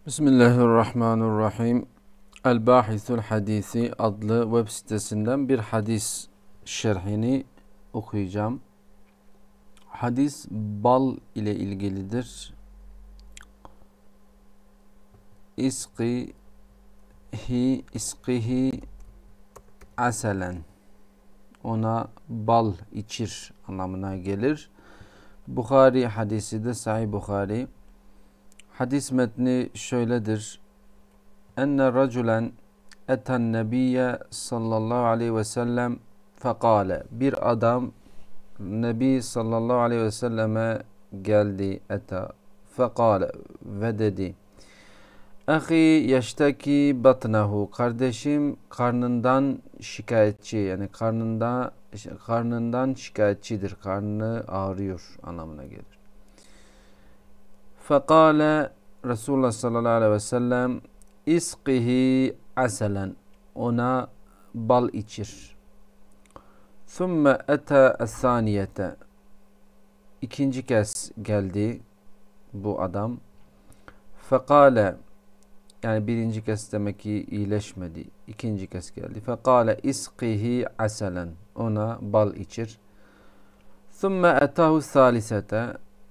Bismillahirrahmanirrahim. El-Bahisul Hadisi adlı web sitesinden bir hadis şerhini okuyacağım. Hadis bal ile ilgilidir. İskihi aselen. Ona bal içir anlamına gelir. Bukhari hadisi de Sahih Bukhari. Hadis metni şöyledir. Enne raculen eten nebiyye sallallahu aleyhi ve sellem fekale. Bir adam Nebi sallallahu aleyhi ve selleme geldi. Eta fekale ve dedi. Ahi yeşteki batnahu. Kardeşim karnından şikayetçi, yani karnından şikayetçidir. Karnı ağrıyor anlamına gelir. Fekale Resulullah sallallahu aleyhi ve sellem İskihi aselen. Ona bal içir. Thumme ete es-saniyete. İkinci kez geldi bu adam. Fekale, yani birinci kez demek ki iyileşmedi. İkinci kez geldi. Fekale iskihi aselen. Ona bal içir. Thumme etahu salisete.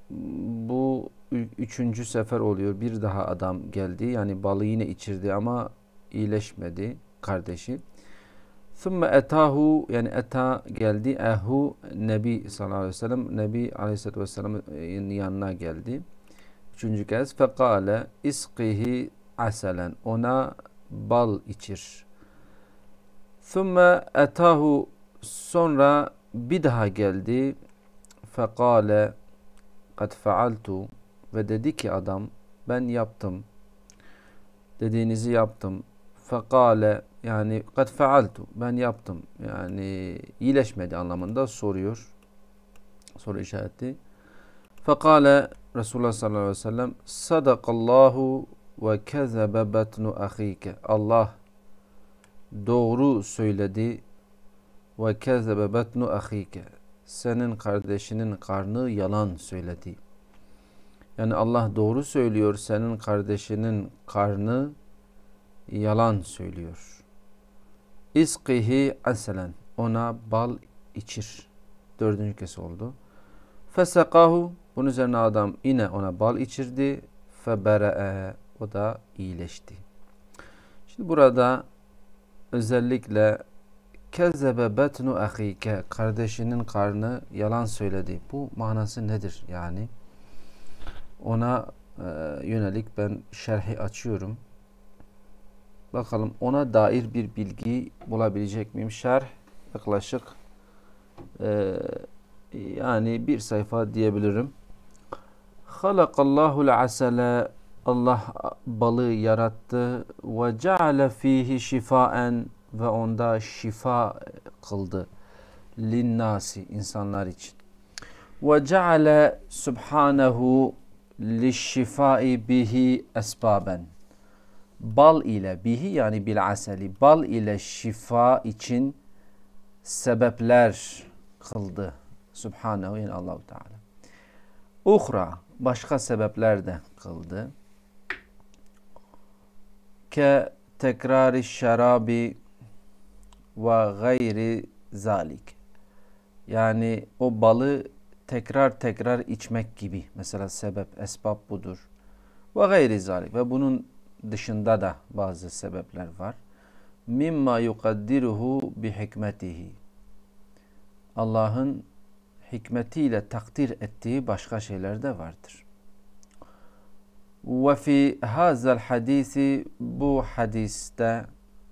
Bu üçüncü sefer oluyor. Bir daha adam geldi. Yani balı yine içirdi ama iyileşmedi kardeşi. Thumme etahu, yani eta geldi. Ehu Nebi sallallahu aleyhi ve sellem. Nebi aleyhissalatü vesselam'ın yanına geldi. Üçüncü kez. Fekale iskihi aselen. Ona bal içir. Thumme etahu, sonra bir daha geldi. Fekale kad fealtu, ve dedi ki adam, ben yaptım. Dediğinizi yaptım. Fekale, yani kad fealtu, ben yaptım. Yani iyileşmedi anlamında soruyor. Soru işareti. Fekale Resulullah sallallahu aleyhi ve sellem sadakallahu ve kezebe betnu ahike. Allah doğru söyledi. Ve kezebe betnu ahike. Senin kardeşinin karnı yalan söyledi. Yani Allah doğru söylüyor, senin kardeşinin karnı yalan söylüyor. İskihi aselen. Ona bal içir. Dördüncü kez oldu. Fesekahu. Bunun üzerine adam yine ona bal içirdi. Febere'e. O da iyileşti. Şimdi burada özellikle kezzebe betnu ahike. Kardeşinin karnı yalan söyledi. Bu manası nedir yani? Ona yönelik ben şerhi açıyorum. Bakalım ona dair bir bilgi bulabilecek miyim? Şerh yaklaşık yani bir sayfa diyebilirim. Halakallahul asele. Allah balı yarattı. Ve ceale fihi şifaen. Ve onda şifa kıldı. Linnasi, insanlar için. Ve ceale subhanehu lişşifai bihi esbaben. Bal ile bihi, yani bil aseli, bal ile şifa için sebepler kıldı. Subhanehu, yani Allah-u Teala. Uhra, başka sebepler de kıldı. Ke tekrari şerabi ve gayri zalik. Yani o balı tekrar tekrar içmek gibi. Mesela sebep, esbab budur. Ve gayri zalik. Ve bunun dışında da bazı sebepler var. Mimma yukaddiruhu bi hikmetihi. Allah'ın hikmetiyle takdir ettiği başka şeyler de vardır. Ve fi hazel hadisi, bu hadiste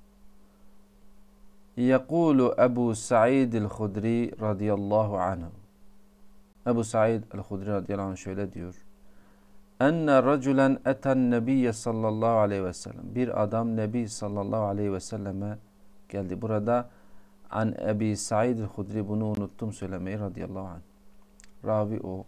yekulu Ebu Sa'id el-Hudri radıyallahu anh. Ebu Sa'id el-Hudri radıyallahu anh şöyle diyor. Enne raculen eten nebiyye sallallahu aleyhi ve sellem. Bir adam Nebi sallallahu aleyhi ve selleme geldi. Burada an Ebi Sa'id el-Hudri, bunu unuttum söylemeyi, radıyallahu anh. Ravi o.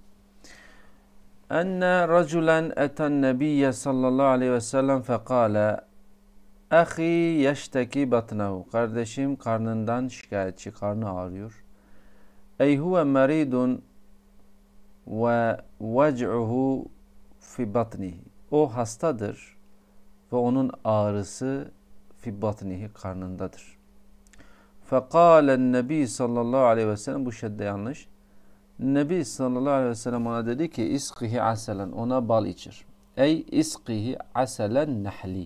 Enne raculen eten nebiyye sallallahu aleyhi ve sellem fekale ahi yeşteki batnahu. Kardeşim karnından şikayetçi, karnı ağrıyor. Ey huve meridun ve vec'uhu fi batnihi. O hastadır ve onun ağrısı fi batnihi karnındadır. Fekalen Nebi sallallahu aleyhi ve sellem, bu şedde yanlış. Nebi sallallahu aleyhi ve sellem ona dedi ki iskihi aselen, ona bal içir. Ey iskihi aselen nehli.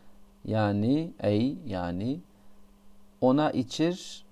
Yani ona içir,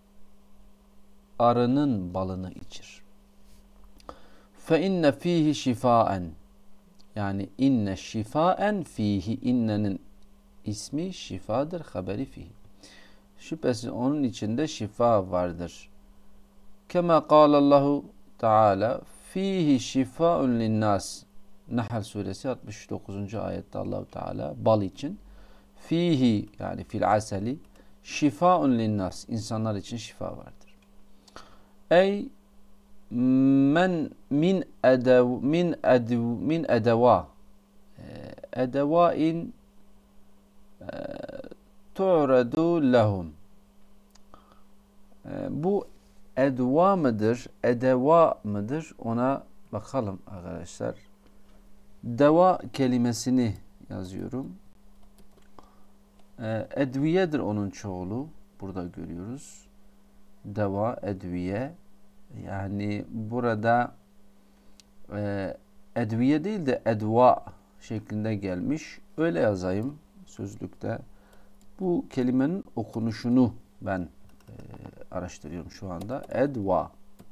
arının balını içir. Fe inne fihi şifaen. Yani inne şifaen fihi. İnnenin ismi şifadır, haberi fihi. Şüphesiz onun içinde şifa vardır. Kema kâlallahu Teala fihi şifaun linnas. Nahl suresi 69. ayette Allahu Teala bal için fihi, yani fil aseli, şifaun linnas, insanlar için şifa vardır. Ey min edeva edevain tu'radu lehum. Bu edva mıdır, edeva mıdır? Ona bakalım arkadaşlar. Deva kelimesini yazıyorum. Edviyedir onun çoğulu. Burada görüyoruz. Deva, edviye. Yani burada edviye değil de edva şeklinde gelmiş. Öyle yazayım sözlükte. Bu kelimenin okunuşunu ben araştırıyorum şu anda. Edva.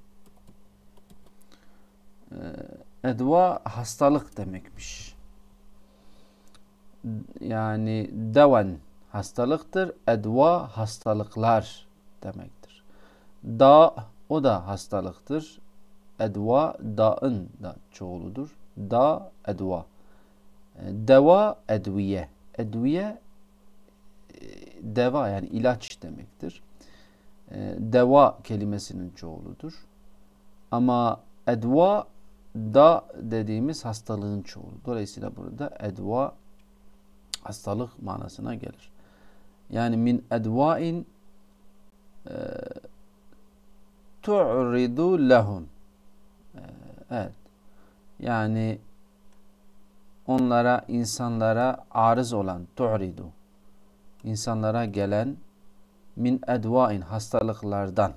Edva hastalık demekmiş. Yani devan hastalıktır. Edva hastalıklar demektir. Da, o da hastalıktır. Edva da'ın da çoğuludur. Da edva. Deva edviye. Edviye deva, yani ilaç demektir. Deva kelimesinin çoğuludur. Ama edva da dediğimiz hastalığın çoğulu. Dolayısıyla burada edva hastalık manasına gelir. Yani min edvain tu'ridu lehum. Evet. Yani onlara, insanlara arız olan, tu'ridu, insanlara gelen, min edvain hastalıklardan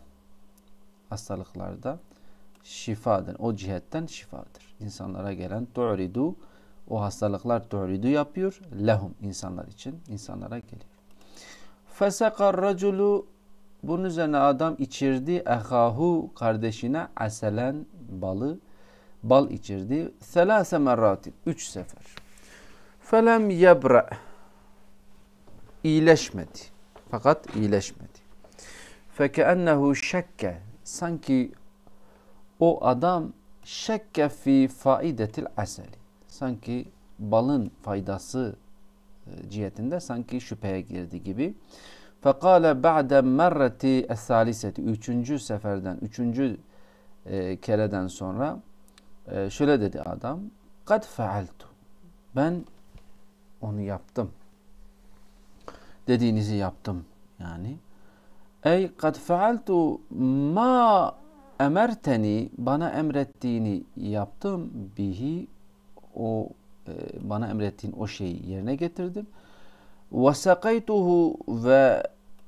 şifadır. O cihetten şifadır. İnsanlara gelen tu'ridu, o hastalıklar tu'ridu yapıyor. Lehum, insanlar için, insanlara geliyor. Fesakar raculu, bunun üzerine adam içirdi, ehahu, kardeşine, aselen, bal içirdi. Selase merratin, 3 sefer. Felem yebra, iyileşmedi. Fakat iyileşmedi. Fekeennehu şekke, sanki o adam şekke fi faidetil aseli, sanki balın faydası cihetinde sanki şüpheye girdi gibi. Fekale ba'de merreti es-saliseti, 3. seferden, 3. kereden sonra şöyle dedi adam. Kad fealtu, ben onu yaptım. Dediğinizi yaptım yani. Ey kad fealtu ma emerteni, bana emrettiğini yaptım, bihi, o bana emrettiğin o şeyi yerine getirdim. Ve sakaytuhu, ve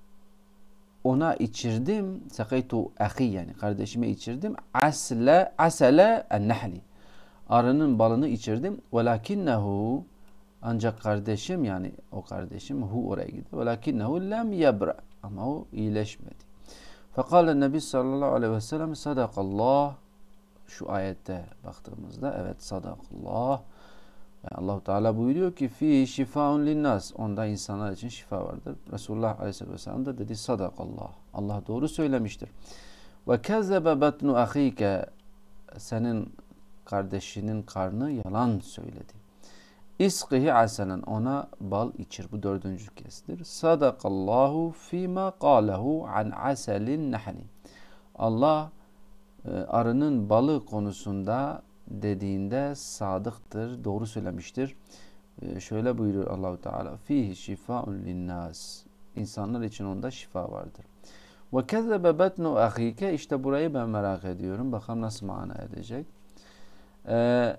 ona içirdim. Sakaytu ahi, yani kardeşime içirdim. Asele en-nehli, arının balını içirdim. Velakinnehu, ancak kardeşim, yani o kardeşim, hu oraya gitti. Velakinnehu lem yebra, ama o iyileşmedi. Fekale Nebi sallallahu aleyhi ve sellem sadakallah. Şu ayette baktığımızda evet, sadakallah. Yani Allah-u Teala buyuruyor ki fi şifaun linnas, onda insanlar için şifa vardır. Resulullah aleyhisselatü vesselam da dedi sadakallah. Allah doğru söylemiştir. Ve kezzebe betnu ahike, senin kardeşinin karnı yalan söyledi. İskihi aselen, ona bal içir. Bu 4. kezdir. Sadakallahu fîmâ kâlehu an aselin nehli. Allah arının balı konusunda dediğinde sadıktır, doğru söylemiştir. Şöyle buyuruyor Allahu Teala: "Fihi şifaun linnas." İnsanlar için onda şifa vardır. Ve kezzebe betnu ahike, işte burayı ben merak ediyorum. Bakalım nasıl mana edecek.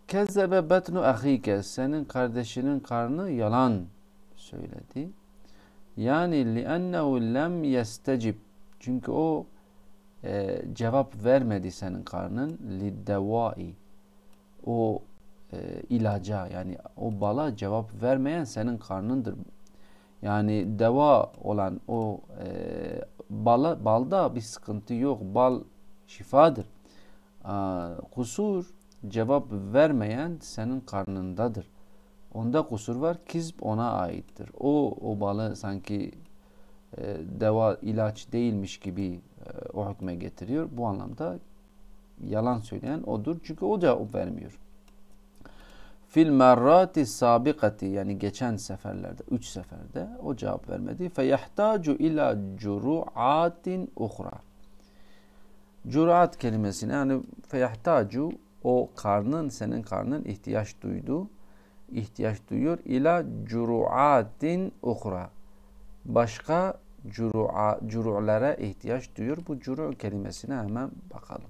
Kezzebe betnu ahike, senin kardeşinin karnı yalan söyledi. Yani li'ennehu lem yestecib, çünkü o cevap vermedi senin karnın, liddevai, o ilaca, yani o bala cevap vermeyen senin karnındır. Yani deva olan o balda bir sıkıntı yok. Bal şifadır. Kusur cevap vermeyen senin karnındadır. Onda kusur var. Kizb ona aittir. O balı sanki deva, ilaç değilmiş gibi o hükme getiriyor. Bu anlamda yalan söyleyen odur. Çünkü o cevap vermiyor. Fil merrati sabikati, yani geçen seferlerde, 3 seferde o cevap vermedi. Feyahtacu ila curu'atin uhra. Curu'at kelimesine, yani feyahtacu, o karnın, senin karnın ihtiyaç duyuyor ila curu'atin uhra. Başka curu'lara ihtiyaç duyuyor. Bu curu' kelimesine hemen bakalım.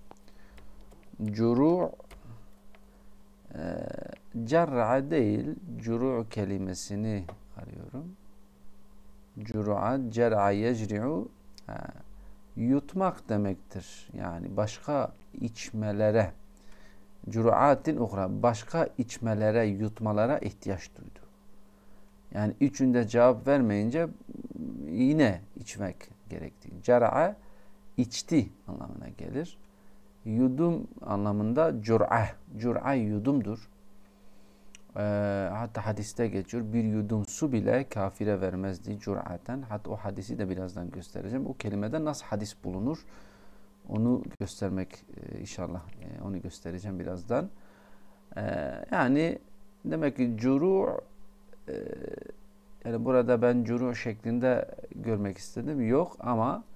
Curu' cer'a değil, curu' kelimesini arıyorum. Curu'a, cer'a yecri'u, yutmak demektir. Yani başka içmelere, curu'atin uhra, başka içmelere, yutmalara ihtiyaç duydu. Yani üçünde cevap vermeyince yine içmek gerektiği. Cer'a, içti anlamına gelir. Yudum anlamında cur'a. Cur'a yudumdur. Hatta hadiste geçiyor. Bir yudum su bile kafire vermezdi cur'aten. Hatta o hadisi de birazdan göstereceğim. O kelimede nasıl hadis bulunur? Onu göstermek inşallah. Onu göstereceğim birazdan. Yani demek ki curu, yani burada ben curu şeklinde görmek istedim. Yok ama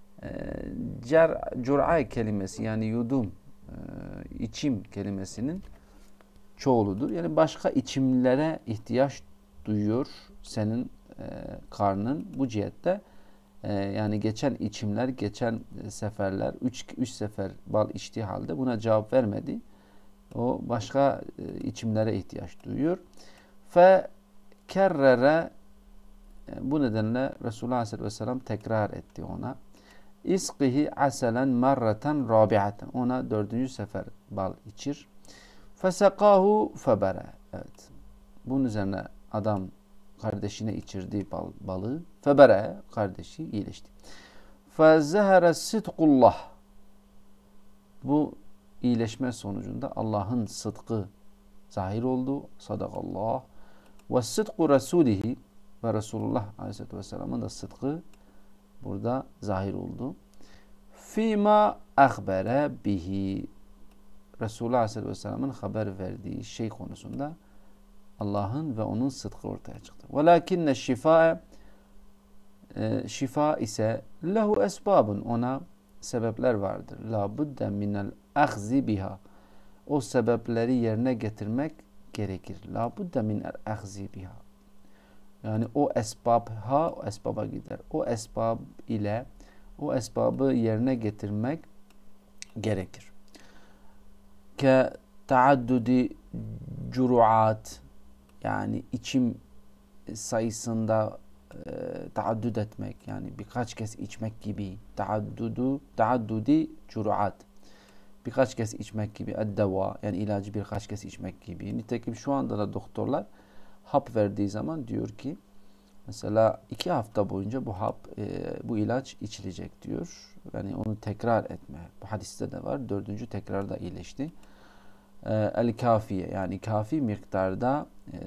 cur'a kelimesi, yani yudum, içim kelimesinin çoğuludur. Yani başka içimlere ihtiyaç duyuyor senin karnın bu cihette. Yani geçen içimler, geçen seferler, 3 sefer bal içtiği halde buna cevap vermedi. O başka içimlere ihtiyaç duyuyor. Fe kerrere, bu nedenle Resulullah Aleyhisselatü Vesselam tekrar etti ona. İskihi aselen marreten rabiaten. Ona 4. sefer bal içir. Fesekahu febere. Evet. Bunun üzerine adam kardeşine içirdiği balığı. Febere, kardeşi iyileşti. Fezehere sidkullah. Bu iyileşme sonucunda Allah'ın sıdkı zahir oldu. Sadakallah. Ve sıdku Resulihi, ve Resulullah Aleyhisselatü Vesselam'ın da sıdkı burada zahir oldu. Fima ahbere bihi. Resulullah Aleyhisselatü Vesselam'ın haber verdiği şey konusunda Allah'ın ve onun sıdkı ortaya çıktı. Velakinne şifa ise lehu esbabun, ona sebepler vardır. La budde minel ahzi biha. O sebepleri yerine getirmek gerekir. La budde minel ahzi biha. Yani o esbaba gider. O esbab ile o esbabı yerine getirmek gerekir. Ke taaddudi curuat, yani içim sayısında taaddüd etmek, yani birkaç kez içmek gibi. Taaddudi curuat, birkaç kez içmek gibi. Eddeva, yani ilacı birkaç kez içmek gibi. Nitekim şu anda da doktorlar hap verdiği zaman diyor ki mesela 2 hafta boyunca bu ilaç içilecek diyor. Yani onu tekrar etme. Bu hadiste de var. 4. tekrarda iyileşti. El kafiye, yani kafi miktarda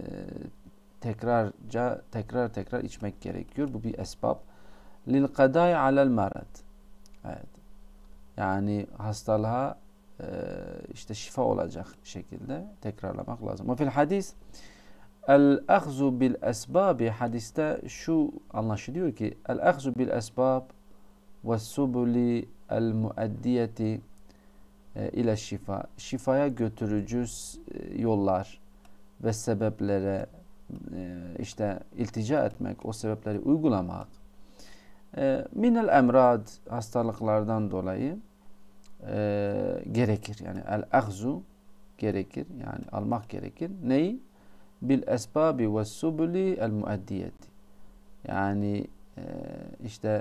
tekrar içmek gerekiyor. Bu bir esbab. Lil kadai alel marad. Evet. Yani hastalığa işte şifa olacak şekilde tekrarlamak lazım. Ve fil hadis el-ahzu bil esbabi, hadiste şu anlaşılıyor ki el-ahzu bil esbab ve subuli el-muaddiyeti ile şifaya götürücü yollar ve sebeplere işte iltica etmek, o sebepleri uygulamak, minel emrad, hastalıklardan dolayı gerekir. Yani el-ahzu gerekir. Yani almak gerekir. Neyi? Bil esbabi ve subuli el muaddiyeti. Yani işte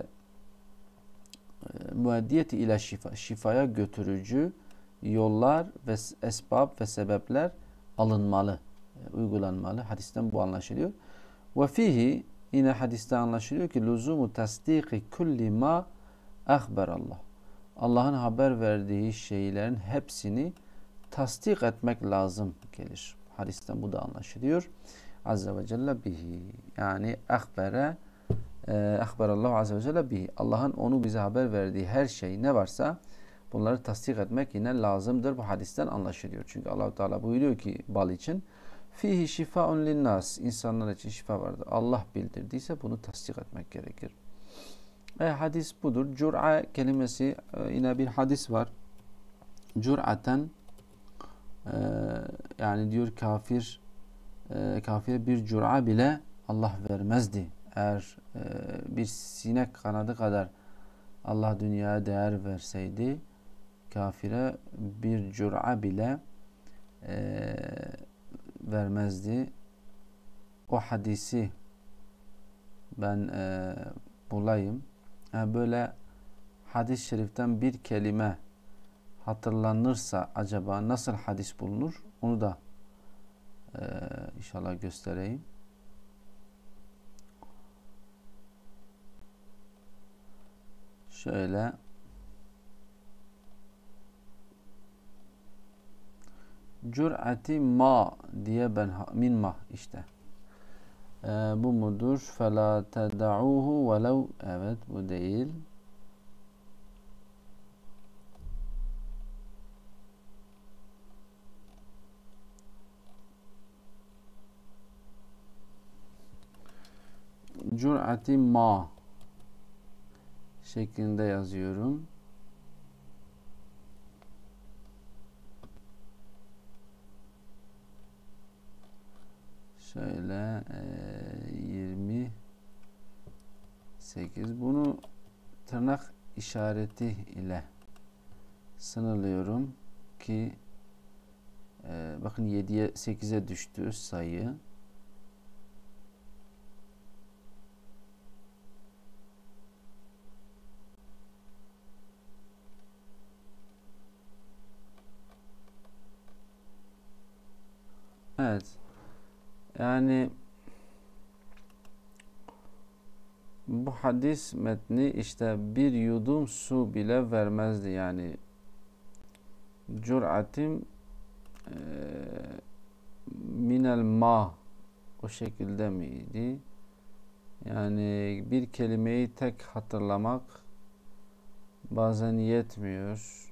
muaddiyeti ile şifa. Şifaya götürücü yollar ve esbab ve sebepler alınmalı, uygulanmalı. Hadisten bu anlaşılıyor. Ve fihi, yine hadiste anlaşılıyor ki lüzumu tasdiki kulli ma ahberallah. Allah'ın haber verdiği şeylerin hepsini tasdik etmek lazım gelir. Hadisten bu da anlaşılıyor. Azze ve Celle bihi. Yani ahberallahu azze ve celle bihi. Allah'ın onu bize haber verdiği her şey ne varsa bunları tasdik etmek yine lazımdır. Bu hadisten anlaşılıyor. Çünkü Allah Teala buyuruyor ki bal için fihi şifaun linnas. İnsanlar için şifa vardır. Allah bildirdiyse bunu tasdik etmek gerekir. Hadis budur. Cur'a kelimesi, yine bir hadis var. Cur'aten, yani diyor kafire bir cur'a bile Allah vermezdi. Eğer bir sinek kanadı kadar Allah dünyaya değer verseydi, kafire bir cur'a bile vermezdi. O hadisi ben bulayım. Yani böyle hadis-i şeriften bir kelime hatırlanırsa acaba nasıl hadis bulunur? Onu da inşallah göstereyim. Şöyle cür'ati ma diye ben min ma işte. Bu mudur? فَلَا تَدَعُوهُ وَلَوْ Evet, bu değil. Cür'ati ma şeklinde yazıyorum. Şöyle 28. Bunu tırnak işareti ile sınırlıyorum ki bakın 7'ye 8'e düştü sayı. Evet. Yani bu hadis metni işte bir yudum su bile vermezdi. Yani cür'atim minel ma, o şekilde miydi? Yani bir kelimeyi tek hatırlamak bazen yetmiyor.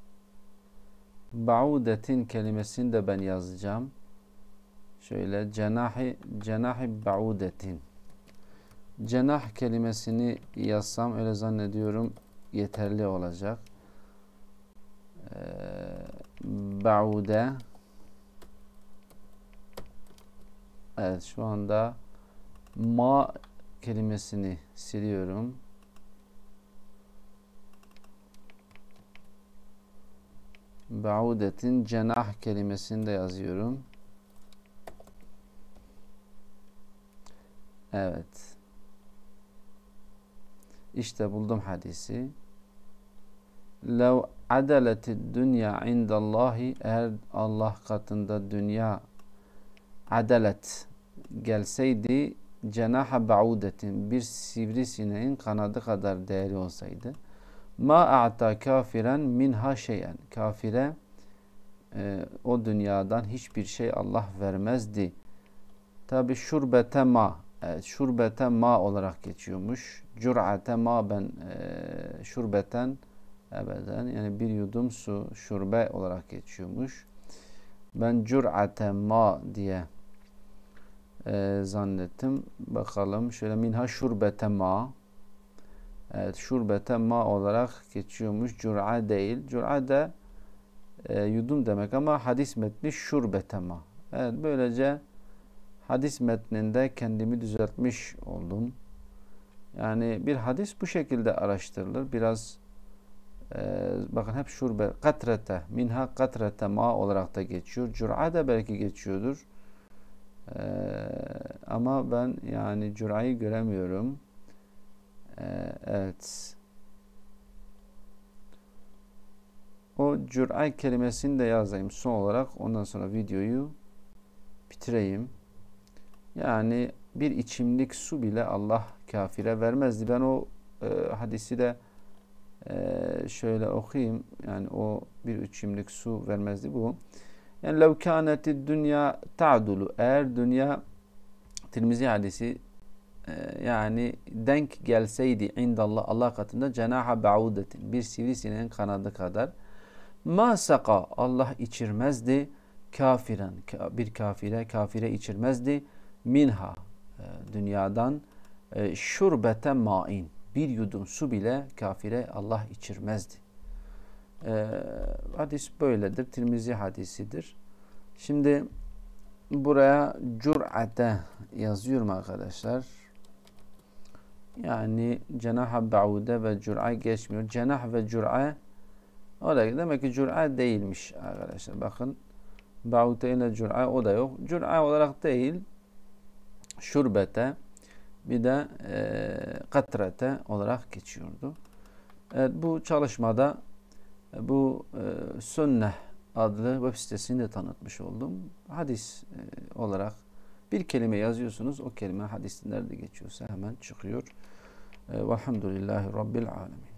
Ba'udetin kelimesini de ben yazacağım. Şöyle cenahi ba'udetin. Cenah kelimesini yazsam öyle zannediyorum yeterli olacak. Ba'ude. Evet, şu anda ma kelimesini siliyorum. Ba'udetin cenah kelimesini de yazıyorum. Evet. İşte buldum hadisi. Lev adaletid dünya indallahi, eğer Allah katında dünya adalet gelseydi, cenaha ba'udetin, bir sivrisineğin kanadı kadar değeri olsaydı, ma a'ta kafiren minha şeyen, kafire o dünyadan hiçbir şey Allah vermezdi. Tabi şurbete ma, şurbete ma olarak geçiyormuş. Cür'ate ma, ben şurbeten ebeden, yani bir yudum su şurbe olarak geçiyormuş. Ben cür'ate ma diye zannettim. Bakalım şöyle, minha şurbete ma. Evet, şurbete ma olarak geçiyormuş. Cür'a değil. Cür'a de yudum demek ama hadis metni şurbete ma. Evet, böylece hadis metninde kendimi düzeltmiş oldum. Yani bir hadis bu şekilde araştırılır. Biraz Bakın hep şurbe katrete minha katrete ma olarak da geçiyor. Cür'a da belki geçiyordur. Ama ben yani cür'ayı göremiyorum. Evet. O cür'a kelimesini de yazayım son olarak. Ondan sonra videoyu bitireyim. Yani bir içimlik su bile Allah kafire vermezdi. Ben o hadisi de şöyle okuyayım. Yani o bir içimlik su vermezdi bu. Yani lev kâneti dünya ta'dulu. Eğer dünya Tirmizi hadisi yani denk gelseydi indallah Allah katında cenaha ba'udetin bir sivrisineğin kanadı kadar ma saka Allah içirmezdi kafiren bir kafire içirmezdi minha dünyadan şurbete ma'in bir yudum su bile kafire Allah içirmezdi. Hadis böyledir. Tirmizi hadisidir. Şimdi buraya cür'ate yazıyorum arkadaşlar. Yani cenah-ı ba'ude ve cür'a geçmiyor. Cenah ve cür'a o da demek ki cür'a değilmiş arkadaşlar. Bakın ba'ude ile cür'a o da yok. Cür'a olarak değil şurbete bir de katrete olarak geçiyordu. Evet, bu çalışmada bu Sünneh adlı web sitesini de tanıtmış oldum. Hadis olarak bir kelime yazıyorsunuz. O kelime hadis nerede geçiyorsa hemen çıkıyor. Velhamdülillahi Rabbil alemin.